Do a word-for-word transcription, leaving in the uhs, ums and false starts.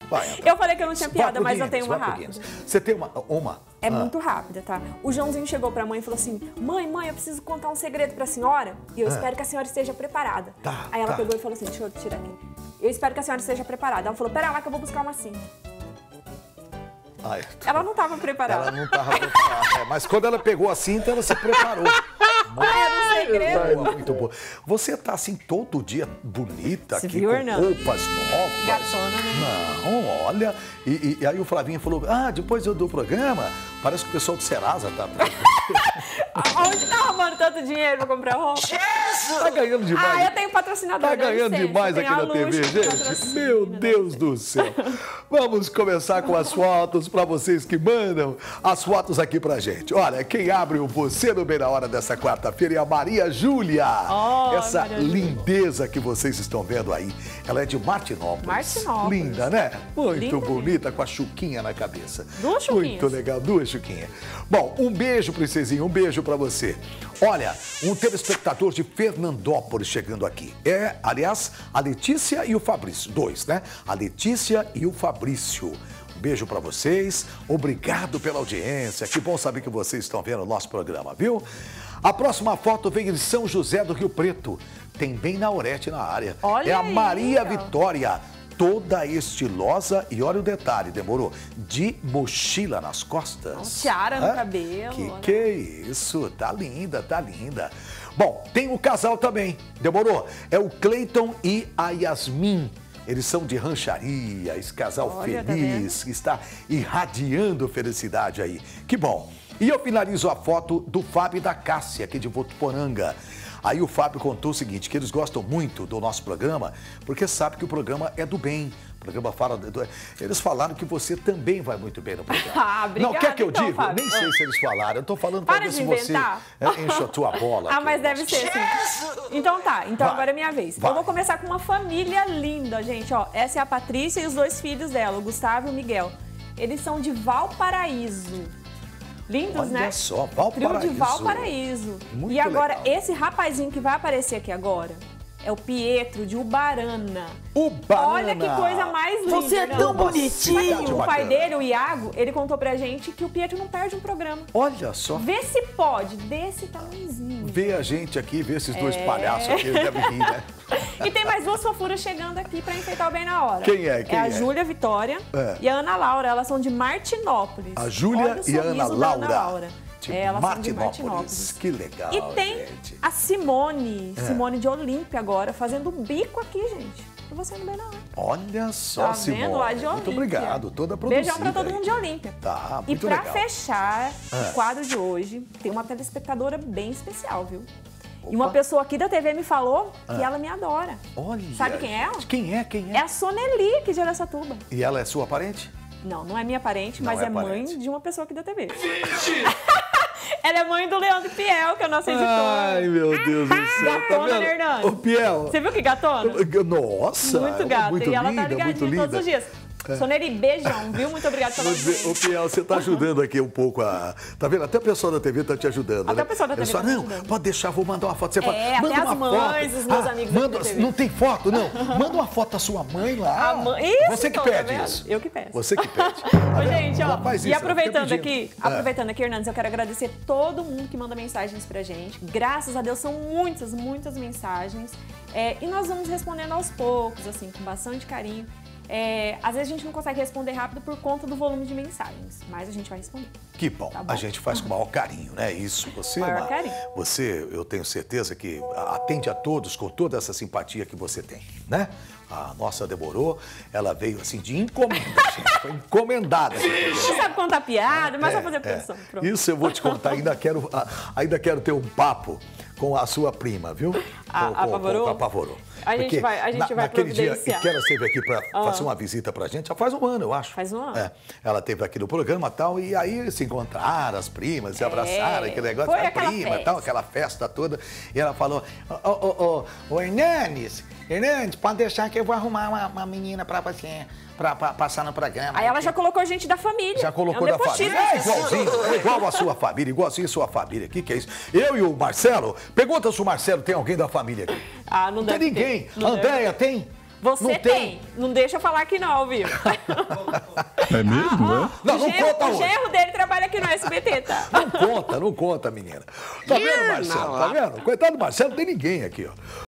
Vai, eu falei que eu não tinha piada, mas eu Guinness, tenho uma vai pro rápida. Guinness. Você tem uma? uma? É ah. muito rápida, tá? O Joãozinho chegou pra mãe e falou assim, mãe, mãe, eu preciso contar um segredo pra senhora e eu ah. espero que a senhora esteja preparada. Tá, Aí ela tá. pegou e falou assim, deixa eu tirar aqui. Eu espero que a senhora esteja preparada. Ela falou, pera lá que eu vou buscar uma cinta. Ai, ela não estava preparada. Ela não estava preparada, é, mas quando ela pegou a cinta, ela se preparou. Ah, era um segredo. Boa, muito boa. Você tá assim todo dia bonita, Se aqui viu, com Hernando? roupas novas. Gatona, né? Não, olha. E, e, e aí o Flavinho falou, ah, depois do, do programa, parece que o pessoal do Serasa tá... Onde tá arrumando tanto dinheiro pra comprar roupa? Jesus! Tá ganhando demais. Ah, eu tenho patrocinador. Tá ganhando licença, demais aqui na T V, gente. Meu Deus do céu. Vamos começar com as fotos para vocês que mandam as fotos aqui pra gente. Olha, quem abre o Você no Bem na Hora dessa quarta-feira é a Maria Júlia. Oh, Essa Maria lindeza que vocês estão vendo aí. Ela é de Martinópolis. Martinópolis. Linda, né? Muito Linda bonita, com a chuquinha na cabeça. Duas chuquinhas. Muito legal, duas chuquinhas. Bom, um beijo, princesinha, um beijo pra você. Olha, um telespectador de Fernandópolis chegando aqui. É, aliás, a Letícia e o Fabrício. Dois, né? A Letícia e o Fabrício. Um beijo pra vocês. Obrigado pela audiência. Que bom saber que vocês estão vendo o nosso programa, viu? A próxima foto vem de São José do Rio Preto. Tem bem na Orete na área. Olha é a aí, Maria ó. Vitória. Toda estilosa e olha o detalhe, demorou, de mochila nas costas. Um tiara no Hã? cabelo. Que olha. que é isso? Tá linda, tá linda. Bom, tem o casal também, demorou? É o Cleiton e a Yasmin. Eles são de rancharia, esse casal Olha, tá feliz, que está irradiando felicidade aí. Que bom. E eu finalizo a foto do Fábio e da Cássia, aqui de Votuporanga. Aí o Fábio contou o seguinte, que eles gostam muito do nosso programa, porque sabe que o programa é do bem. O programa fala... Do... Eles falaram que você também vai muito bem no programa. Ah, obrigada, Não, quer que eu então, diga? Fábio. Nem sei se eles falaram. Eu tô falando para Para ver de se você inventar. é, enche a tua bola. Ah, aqui, mas o deve nosso- ser assim. Então tá, então Vai. agora é minha vez. Vai. Eu vou começar com uma família linda, gente. Ó, essa é a Patrícia e os dois filhos dela, o Gustavo e o Miguel. Eles são de Valparaíso. Lindos, Olha né? só, Trio Valparaíso. de Valparaíso. Muito e agora, legal. esse rapazinho que vai aparecer aqui agora é o Pietro de Ubarana. Ubarana. Olha que coisa mais linda. Você é não? tão Uma bonitinho. cidade O bacana. pai dele, o Iago, ele contou pra gente que o Pietro não perde um programa. Olha só. Vê se pode, desse tamanhozinho. Vê a gente aqui, vê esses dois É. palhaços aqui, eles devem rir, né? E tem mais duas fofuras chegando aqui pra enfeitar o bem na hora. Quem é? Quem é a é? Júlia Vitória É. e a Ana Laura. Elas são de Martinópolis. A Júlia Olha o e a sorriso Ana da Laura. Laura. De É, elas são de Martinópolis. Martinópolis. Que legal, E tem gente. a Simone, É. Simone de Olímpia agora, fazendo bico aqui, gente. Pra você no bem na hora. Olha só, Tá Simone. vendo? Lá de Muito Olímpia. obrigado, toda produzida. Beijão pra todo aí. mundo de Olímpia. Tá, E muito pra legal. fechar Ah. o quadro de hoje, tem uma telespectadora bem especial, viu? Opa. E uma pessoa aqui da T V me falou que Ah. ela me adora. Olha, Sabe quem é ela? gente. Quem é? Quem é? É a Soneli aqui de Araçatuba. E ela é sua parente? Não, não é minha parente, Não mas é é, mãe parente. de uma pessoa aqui da T V. Ela é mãe do Leandro Piel, que é o nosso editor. Ai, meu Deus do céu. Gatona, tá né, vendo? Hernando? Ô, Piel. Você viu que gatona? Nossa. Muito gata. Muito e ela linda, tá muito ligadinha linda. todos os dias. Soneli, beijão, viu? Muito obrigada pela Ô, audiência. Piel, você tá ajudando aqui um pouco a... Tá vendo? Até o pessoal da T V tá te ajudando, Até né? o pessoal da T V Eu só, tá me não, ajudando. pode deixar, vou mandar uma foto. Você É, fala, até manda as uma mães, foto. os meus amigos manda, da T V. Não tem foto, não. Manda uma foto da sua mãe lá. A mãe- Isso, Você que então, tá pede vendo? isso. Eu que peço. Você que pede. Ô, gente, ó, Ela faz e isso, ela aproveitando fica aqui, pedindo. É. aproveitando aqui, Hernandes, eu quero agradecer todo mundo que manda mensagens pra gente. Graças a Deus, são muitas, muitas mensagens. É, e nós vamos respondendo aos poucos, assim, com bastante carinho. É, às vezes a gente não consegue responder rápido por conta do volume de mensagens, mas a gente vai responder. Que bom. Tá bom? A gente faz com o maior carinho, né? Isso. Você, é Maior uma- carinho. você, eu tenho certeza que atende a todos com toda essa simpatia que você tem, né? A nossa demorou, ela veio assim de encomenda, gente. Foi encomendada. Não sabe contar piada, mas É, vai fazer é. produção. Pronto. Isso eu vou te contar. Ainda quero, a- ainda quero ter um papo com a sua prima, viu? A- Com- a com- Pavorou? Com a Pavorou. A gente Porque vai- a gente na- vai naquele dia providenciar. que ela esteve aqui para Ah. fazer uma visita pra gente, já faz um ano, eu acho. Faz um ano. É. Ela esteve aqui no programa e tal, e aí se encontraram as primas, se abraçaram, aquele negócio, Foi a aquela prima e festa. tal, aquela festa toda. E ela falou, ô, ô, ô, ô, Hernandes, Hernandes, pode deixar que eu vou arrumar uma, uma menina pra você, pra, pra passar no programa. Aí ela já colocou gente da família. Já colocou é um da família. nepotismo. É igualzinho, é igual a sua família, igualzinho a sua família. O que, que é isso? Eu e o Marcelo, pergunta se o Marcelo tem alguém da família aqui. Ah, não Não tem deve ninguém. ter. Não Andréia tem? Você Não tem. tem. Não deixa eu falar aqui não, viu? É mesmo, Ah, né? ó, Não, o não genro- conta O hoje. genro dele trabalha aqui no S B T, tá? Não conta, não conta, menina. Tá vendo, Marcelo? Tá vendo? Coitado do Marcelo, não tem ninguém aqui, ó.